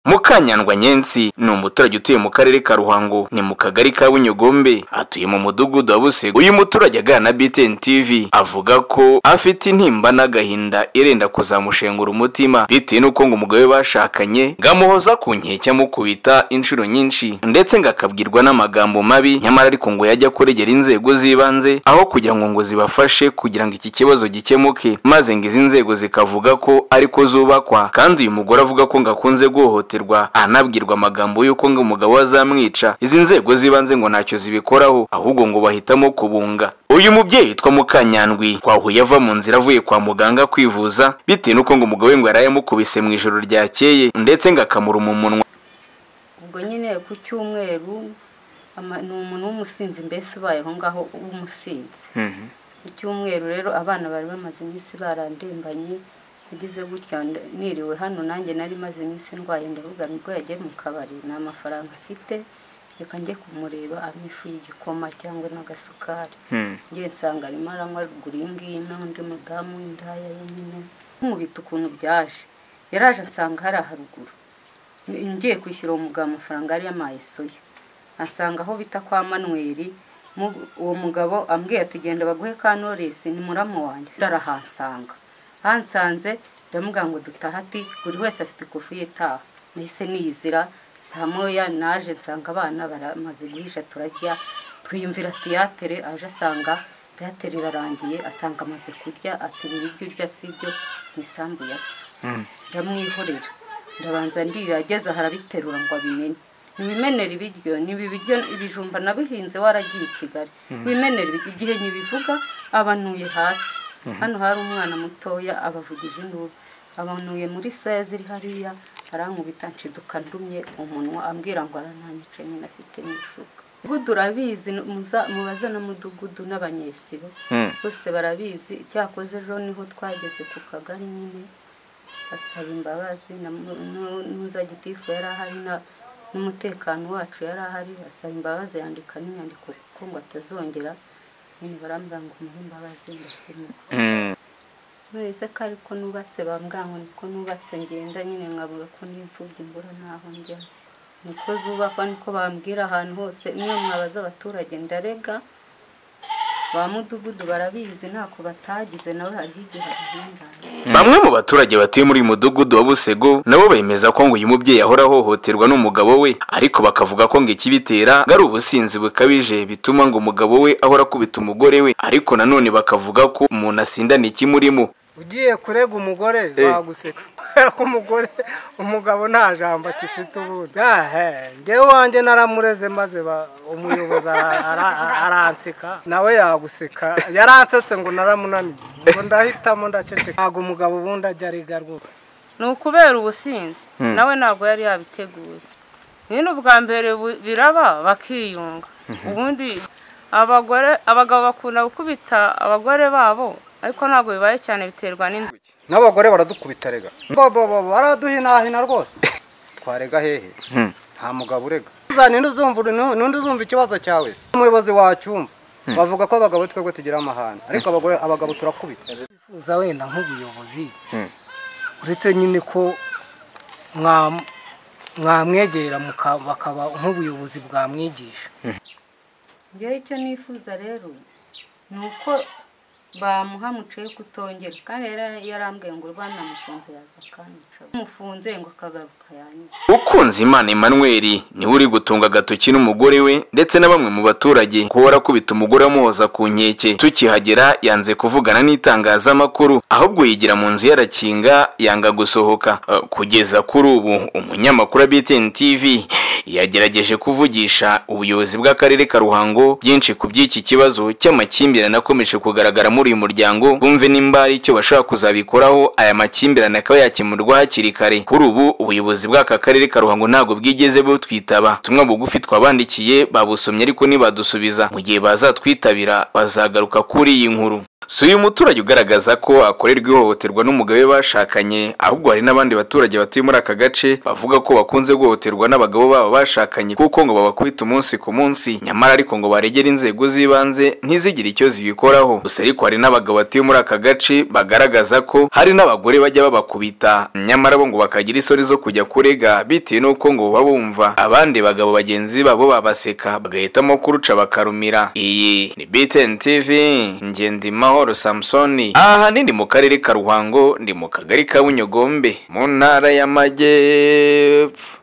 Mukanyandwa Nyensi ni umuturage utuye mu karere ka Ruhango, ni mu kagari ka Bunyogombe, atuye mu mudugudu wa Busego. Uyu muturage aganira na BTN TV avuga ko afite intimba n'agahinda irenda kuzamushengura umutima bitewe nuko ngo umugabo we bashakanye ngamuhoza ku nkeke amukubita inshuro nyinshi ndetse ngakabwirwa n'amagambo mabi, nyamara ariko ngo yajya kuregera inzego zibanze aho kugira ngo zibafashe kugira ngo iki kibazo gikemuke, maze ngo izi nzego zikavuga ko ariko zubakwa. Kandi uyu mugore avuga ko ngakunze guhohoterwa, anabwirwa amagambo yuko ngo umugabo azamwica. Izi nzego zibanze ngo ntacyo zibikoraho, ahubwo ngo bahitamo kubunga. Uyu mubyeyi witwa Mukanyandwi twahuye ava mu nzira avuye kwa muganga kwivuza bitewe nuko ngo umugabo we ngo yaraye amukubise mu ijoro ryakeye ndetse ngakamura umunwa. Ubwo nyine ku cyumweru ni umuntu w'umusinzi, mbese ubayeho ngaho w'umusinzi. Ku cyumweru rero abana bari bamaze iminsi barandembanye, yagize gutya niriwe hano nanjye nari maze iminsi ndwaye, ndavuga nibwo yagiye mu kabari, nta mafaranga afite, reka njye kumureba amifu y'igikoma cyangwa n'agasukari. Ngiye nsanga arimo aranywa guringi n'undi mudamu w'indaya nyine. Nkubita ukuntu byaje, yaraje ansanga hari haruguru, ngiye kwishyura umugabo amafaranga yari yamaye soya, ansanga aho bita kwa Manuel. Uwo mugabo ambwiye ati genda baguhe ka Knowless, ni muramu wanjye. Ndarahansanga, hansanze ndamubwira ngo dutaha, ati buri wese afite ikofu yitaha. Nahise niyizira saa moya, naje nsanga abana baramaze guhisha, turajya twiyumvira tiyatere. Aje asanga tiyatere irarangiye, asanga amaze kurya, ati ibiryo urya sibyo mu isambu ya so. Ndamwihorera, ndabanza ndira, ageze harabiterura ngo abimenye. Nibimenera ibiryo, ibijumba nabihinze waragiye i Kigali. Bimenera ibiryo, igihe nyibivuga abanuye hasi. Hano hari umwana mutoya abavugije induru, abanuye muri soya ziri hariya, arankubita nshiduka ndumye umunwa, ambwira ngo arananyice nyine afite n'isuka. Mudugudu urabizi, mubaza na mudugudu n'abanyesibo bose barabizi. Cyakoze ejo niho twageze ku kagari nyine asaba imbabazi, n'uzagitifu yari ahari n'umutekano wacu yari ahari, asaba imbabazi, yandika n'inyandiko kuko ngo atazongera. Nyine barambwira ngo umuhe imbabazi ndetse nuko wese ko ariko nubatse, bambwira ngo niko nubatse ngenda nyine nkavuga ko n'imfubyi mbura naho njya, niko zubakwa niko bambwira ahantu hose. Niyo mwabaza abaturage ndarega, ba mudugudu barabizi, ntako batagize, nawe hariho igihe ahindana. Bamwe mu baturage batuye muri mudugudu wa Busego nabo bemeza ko ngo uyu mubyeyi ahora ahohoterwa n'umugabo we, ariko bakavuga ko ngo ikibitera ari ubusinzi bukabije bituma ngo umugabo we ahora akubita umugore we, ariko nanone bakavuga ko umuntu asindana ikimurimo. Ugiye kurega umugore baguseka ko umugabo nta jambo akifite ubundi. Ngewe wanjye naramureze maze umuyobozi aranseka, nawe yaguseka. Yaransetse ngo naramunaniye, ngo ndahitamo ndaceceka. Ntabwo umugabo ubundi ajya ariga rwose, ni ukubera ubusinzi. Nawe ntabwo yari yabiteguye. Nyine ubwa mbere biraba bakiyunga, ubundi abagabo bakunda gukubita abagore babo, ariko ntabwo bibaye cyane, biterwa n'inzu. N'abagore baradukubita rega, baraduhinahina rwose. Twarega hehe? Nta mugabo urega. Nundi uzumva ikibazo cyawe se, umuyobozi wacyumva bavuga ko abagabo twebwe tugira amahane, ariko abagabo turakubita. Uza wenda nk'ubuyobozi uretse nyine ko mwamwegera bakaba nk'ubuyobozi bwamwigisha. Ngewe icyo nifuza rero ni uko bamuhamuciye kutongera, kandi yarambwiye ngo banamufunze yaza akanyica, mufunze ngo akagaruka yanyica. Ukunzimana Emmanuel niwe uri gutunga agatoki n'umugore we ndetse na bamwe mu baturage ko warakubita umugore amuhoza ku nkeke. Tukihagera yanze kuvugana n'itangazamakuru, ahubwo yigira mu nzu yarakinga, yanga gusohoka. Kugeza kuri ubu umunyamakuru wa BTN TV yagerageje kuvugisha ubuyobozi bw'akarere ka Ruhango byinshi ku by'iki kibazo cy'amakimbirane akomeje kugaragara muri uyu muryango, bumve nimba ari icyo bashaka kuzabikoraho aya makimbirane akaba yakemurwa hakiri kare. Kuri ubu ubuyobozi bw'aka karere ka Ruhango ntabwo bwigeze butwitaba. Tumwe bugufi twabandikiye babusomye ariko nibadusubiza, mu gihe bazatwitabira bazagaruka kuri iyi nkuru. Si uyu muturage ugaragaza ko akorerwa ihohoterwa n'umugabo we bashakanye, ahubwo hari n'abandi baturage batuye muri aka gace bavuga ko bakunze guhohoterwa n'abagabo babo bashakanye kuko ngo babakubita umunsi ku munsi, nyamara ariko ngo baregera inzego z'ibanze ntizigire icyo zibikoraho. Gusa ariko hari n'abagabo batuye muri aka gace bagaragaza ko hari n'abagore bajya babakubita, nyamara bo ngo bakagira isoni zo kujya kurega bitewe n'uko ngo babumva abandi bagabo bagenzi babo babaseka bagahitamo kuruca bakarumira. Iyi ni BTN TV, Ngendimahoro Samsoni. Aha ndi mu karere ka Ruhango, ndi mu kagari ka Bunyogombe mu ntara y'Amajyepfo.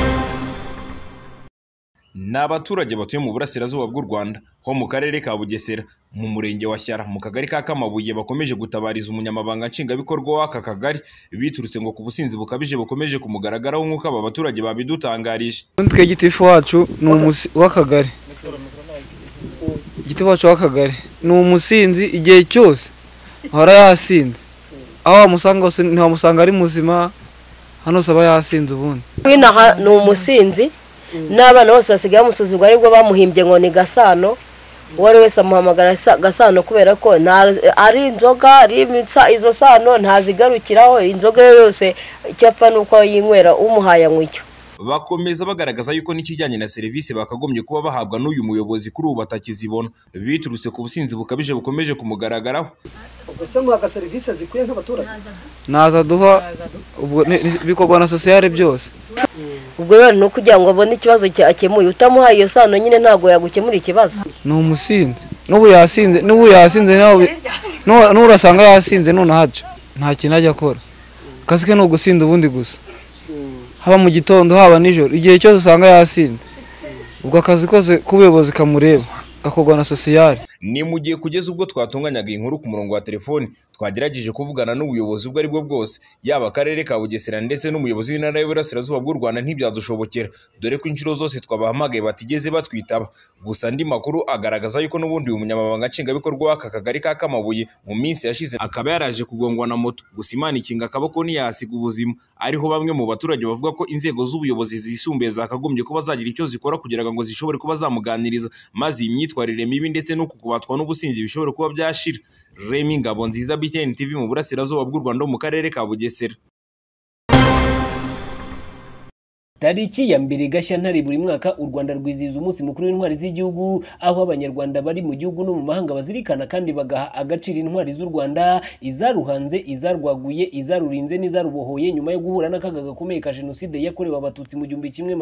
N'abaturage batuye mu burasirazuba bw'u Rwanda ho mu karere ka Bugesera mu murenge wa Shyara mu kagari ka Kamabuye bakomeje gutabariza umunyamabanga nshingwabikorwa w'aka kagari biturutse ngo ku businzi bukabije bukomeje kumugaragaraho nk'uko aba baturage babidutangarije. Twe gitifu wacu ni w'akagari, igitifu wacu w'akagari ni umusinzi igihe cyose ahora yasinze, aho wamusanga hose ntiwamusanga ari muzima, hano saba yasinze. Ubundi winaha ni umusinzi n'abana bose basigaye bamusuzugura, aribwo bamuhimbye ngo ni Gasano. Uwari wese amuhamagara Gasano kubera ko ari inzoga, ari izo sano ntazigarukiraho. Inzoga yose icyapfa nuko yinywera umuhaye nk'icyo. Bakomeza bagaragaza yuko n'ikijyanye na serivisi bakagombye kuba bahabwa n'uyu muyobozi kuri ubu batakizibona biturutse ku businzi bukabije bukomeje kumugaragaraho. Ubuse muhaga serivisi zikwiye nk'abaturage naza duha ubwo bikorwa na sociale byose. Ubwo rero no kugira ngo abone ikibazo cyakemuye, utamuhaye iyo sano nyine ntago yagukemura ikibazo. Ni umusinzi n'ubu yasinze nawe n'urasanga yasinze none haje nta kintu ajya akora, akazi ke no gusinda ubundi gusa, haba mu gitondo haba nijoro, igihe cyose usanga yasinze. Ubwo akazi kose k'ubuyobozi kamureba gakorwa na sociale. Ni mu gihe kugeza ubwo twatunganyaga inkuru ku murongo wa telefoni twagerageje kuvugana n'ubuyobozi ubwo aribwo bwose, yaba akarere ka Bugesera ndetse n'umuyobozi w'intara y'Iburasirazuba bw'u Rwanda ntibyadushobokera, dore ko inshuro zose twabahamagaye batigeze batwitaba. Gusa andi makuru agaragaza yuko n'ubundi uyu munyamabanga nshingwabikorwa w'aka kagari ka Kamabuye mu minsi yashize akaba yaraje kugongwa na moto, gusa Imana ikinga akaboko ntiyasiga ubuzima. Ariho bamwe mu baturage bavuga ko inzego z'ubuyobozi zisumbuye zakagombye kuba zagira icyo zikora kugira ngo zishobore kuba zamuganiriza, maze iyi myitwarire mibi ndetse no kubatwa n'ubusinzi bishobora kuba byashira. Remy Ngabonziza, BTN TV mu burasirazuba bw'u Rwanda mu karere ka Bugesera. Tariki ya 2 Gashyantare buri mwaka u Rwanda rwizihiza umunsi mukuru w'intwari z'igihugu, aho abanyarwanda bari mu gihugu no mu mahanga bazirikana kandi bagaha agaciro intwari z'u Rwanda, izaruhanze, izarwaguye, izarurinze n'izarubohoye nyuma yo guhura n'akaga gakomeye ka Jenoside yakorewe abatutsi mu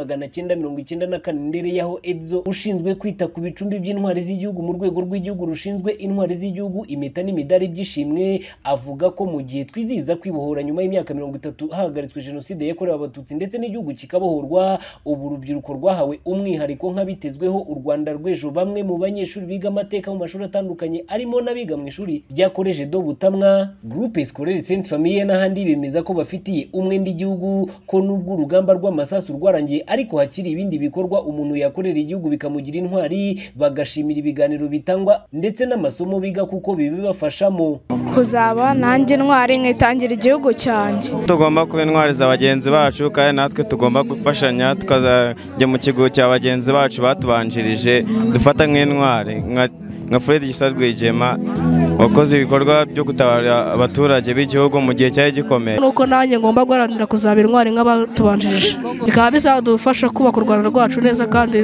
1994. Ndereyeho Edzo ushinzwe kwita ku bicumbi by'intwari z'igihugu mu rwego rw'igihugu rushinzwe intwari z'igihugu, impeta n'imidari by'ishimwe, avuga ko mu gihe twizihiza kwibohora nyuma y'imyaka 30 hahagaritswe Jenoside yakorewe abatutsi ndetse n'igihugu kikabohorwa, ubu urubyiruko rwahawe umwihariko nk'abitezweho u Rwanda rw'ejo. Bamwe mu banyeshuri biga amateka mu mashuri atandukanye arimo n'abiga mu ishuri rya Collège do Butamwa, Groupe Scolaire Sainte Famille n'ahandi bemeza ko bafitiye umwenda igihugu, ko nubwo urugamba rw'amasasu rwarangiye ariko hakiri ibindi bikorwa umuntu yakorera igihugu bikamugira intwari. Bagashimira ibiganiro bitangwa ndetse n'amasomo biga kuko bibafashamo kuzaba nanjye intwari nkitangira igihugu cyanjye. Tugomba kuba intwari za bagenzi bacu kandi natwe tugomba gufashanya tukazajya mu kigo cya bagenzi bacu batubanjirije dufata nk'intwari nka Fred Gisa Rwigema wakoze ibikorwa byo gutabara abaturage b'igihugu mu gihe cyari gikomeye. Nuko nanjye ngomba guharanira kuzaba intwari nk'abatubanjirije, bikaba bizadufasha kubaka u Rwanda rwacu neza kandi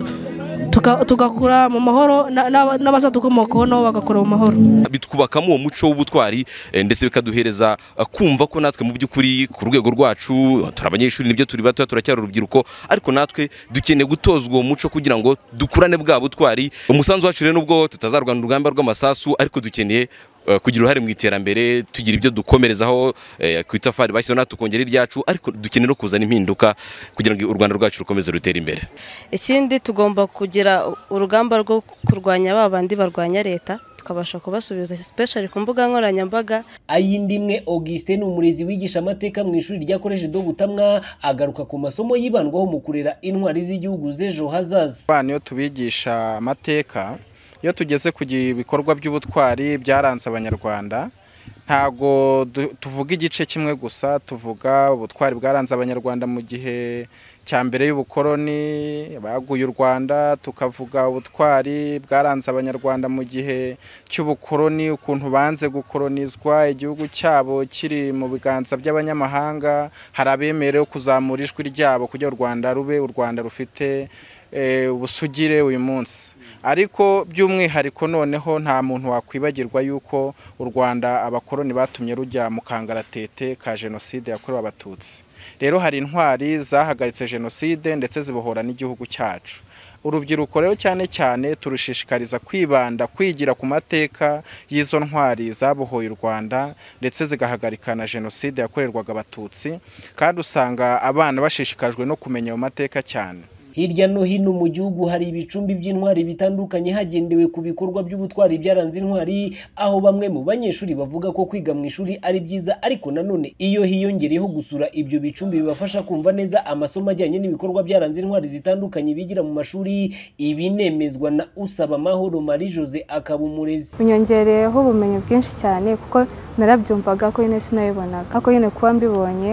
tugakura mu mahoro n'abazadukomokaho nabo bagakora mu mahoro. Bitwubakamo uwo muco w'ubutwari ndetse bikaduhereza kumva ko natwe mu by'ukuri ku rwego rwacu turi abanyeshuri, nibyo turi bato turacyari urubyiruko, ariko natwe dukeneye gutozwa uwo muco kugira ngo dukurane bwa butwari. Umusanzu wacu rero nubwo tutazarwana urugamba rw'amasasu, ariko dukeneye kugira uruhare mu iterambere, tugira ibyo dukomerezaho ku itafari bashyizeho natwe tukongera iryacu, ariko dukeneye no kuzana impinduka kugira ngo u Rwanda rwacu rukomeze rutere imbere. Ikindi tugomba kugira urugamba rwo kurwanya babandi barwanya leta, tukabasha kubasubiza especially ku mbuga nkoranyambaga. Ayindimwe Augustin umurezi wigisha amateka mu ishuri rya Collège do Butamwa agaruka ku masomo yibandwaho mu kurera intwari z'igihugu z'ejo hazaza. Baniyo tubigisha amateka, iyo tugeze ku bikorwa by'ubutwari byaranze abanyarwanda, ntago tuvuga igice kimwe gusa, tuvuga ubutwari bwaranze abanyarwanda mu gihe cya mbere y'ubukoroni baguye u Rwanda, tukavuga ubutwari bwaranze abanyarwanda mu gihe cy'ubukoroni, ukuntu banze gukoronizwa, igihugu cyabo kiri mu biganza by'abanyamahanga, hari abemerewe kuzamura ijwi ryabo kugira u Rwanda rube u Rwanda rufite ubusugire uyu munsi. Ariko by'umwihariko noneho nta muntu wakwibagirwa yuko u Rwanda abakoroni batumye rujya mu kangaratete ka jenoside yakorewe abatutsi. Rero hari intwari zahagaritse jenoside ndetse zibohora n'igihugu cyacu. Urubyiruko rero cyane cyane turushishikariza kwibanda kwigira ku mateka y'izo ntwari zabohoye u Rwanda ndetse zigahagarika na jenoside yakorerwaga abatutsi, kandi usanga abana bashishikajwe no kumenya ayo mateka cyane. Hirya no hino mu gihugu hari ibicumbi by'intwari bitandukanye hagendewe ku bikorwa by'ubutwari byaranze intwari, aho bamwe mu banyeshuri bavuga ko kwiga mu ishuri ari byiza, ariko nanone iyo hiyongereyeho gusura ibyo bicumbi bibafasha kumva neza amasomo ajyanye n'ibikorwa byaranze intwari zitandukanye bigira mu mashuri. Ibi nemezwa na Usaba Amahoro Marie Jose akaba umurezi. Unyongereyeho ubumenyi bwinshi cyane kuko narabyumvaga ko nyine sinabibonaga, ko nyine kuba mbibonye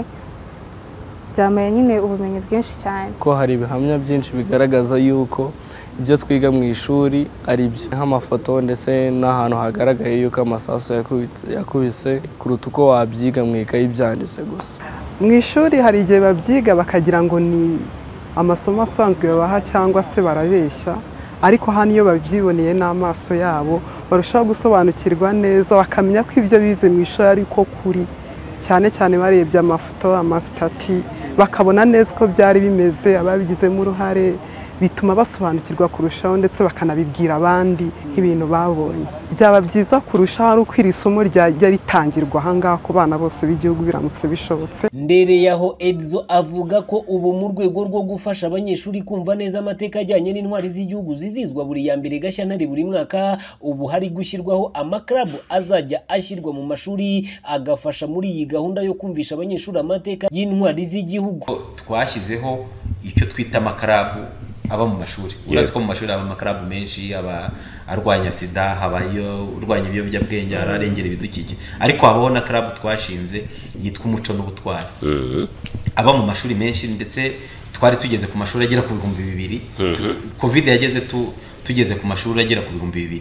byamaye nyine ubumenyi bwinshi cyane. Ko hari ibihamya byinshi bigaragaza yuko ibyo twiga mu ishuri ari byo, nk'amafoto ndetse n'ahantu hagaragaye yuko amasaso yakubise kuruta uko wabyiga mu ikayi byanditse gusa. Mu ishuri hari igihe babyiga bakagira ngo ni amasomo asanzwe babaha cyangwa se barabeshya, ariko hano iyo babyiboneye n'amaso yabo barushaho gusobanukirwa neza, bakamenya ko ibyo bize mu ishuri ariko kuri, cyane cyane barebye amafoto, amasitati, bakabona neza uko byari bimeze, ababigizemo uruhare, bituma basobanukirwa kurushaho ndetse bakanabibwira abandi nk'ibintu babonye. Byaba byiza kurushaho ari uko iri somo ryajya ritangirwa ahangaha ku bana bose b'igihugu biramutse bishobotse. Ndereyaho Edzo avuga ko ubu mu rwego rwo gufasha abanyeshuri kumva neza amateka ajyanye n'intwari z'igihugu zizizwa buri ya mbere Gashyantare buri mwaka, ubu hari gushyirwaho amaklabu azajya ashyirwa mu mashuri agafasha muri iyi gahunda yo kumvisha abanyeshuri amateka y'intwari z'igihugu. Twashyizeho icyo twita amaklabu aba mu mashuri. Urazi ko mu mashuri aba amakarabu menshi, aba arwanya sida, habayo urwanya ibiyobyabwenge, ararengera ibidukikije, ariko habaho na club twashinze yitwa umuco n'ubutwari. Aba mu mashuri menshi, ndetse twari tugeze ku mashuri agera ku 2000. Covid yageze tugeze ku mashuri agera ku 2000.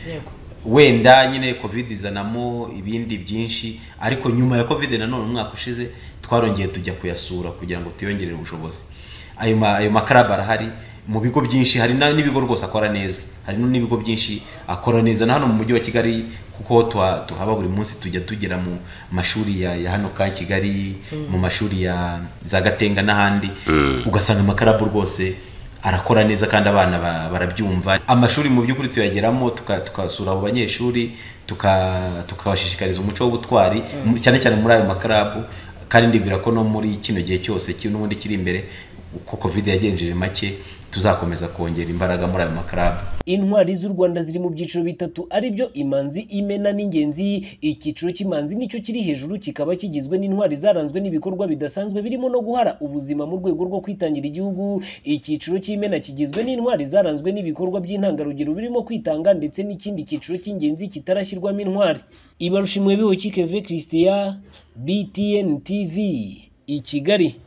Wenda nyine Covid izanamo ibindi byinshi, ariko nyuma ya Covid nanone umwaka ushize twarongeye tujya kuyasura kugira ngo tuyongerere ubushobozi. Ayo makaraba arahari mu bigo byinshi, hari n'ibigo rwose akora neza, hari n'ibigo byinshi akora neza na hano mu mujyi wa Kigali, kuko tuhaba buri munsi tujya tugera mu mashuri ya hano ka Kigali, mu mashuri ya za Gatenga n'ahandi, ugasanga amakarabu rwose arakora neza kandi abana barabyumva. Amashuri mu by'ukuri tuyageramo tukasura abo banyeshuri, tukabashishikariza umuco w'ubutwari cyane cyane muri ayo makarabu, kandi ndibwira ko no muri kino gihe cyose n'ubundi kiri imbere uko Covid yagenjeje make tuzakomeza kongera imbaraga muri ayo makarabu. Intwari z'u Rwanda ziri mu byiciro bitatu, ari byo imanzi, imena n'ingenzi. Icyiciro cy'imanzi nicyo kiri hejuru, kikaba kigizwe n'intwari zaranzwe n'ibikorwa bidasanzwe birimo no guhara ubuzima mu rwego rwo kwitangira igihugu. Icyiciro cy'imena kigizwe n'intwari zaranzwe n'ibikorwa by'intangarugero birimo kwitanga, ndetse n'ikindi cyiciro cy'ingenzi kitarashyirwamo intwari. Ibarushimwe Bihoki Keve Christian, BTN TV, i Kigali.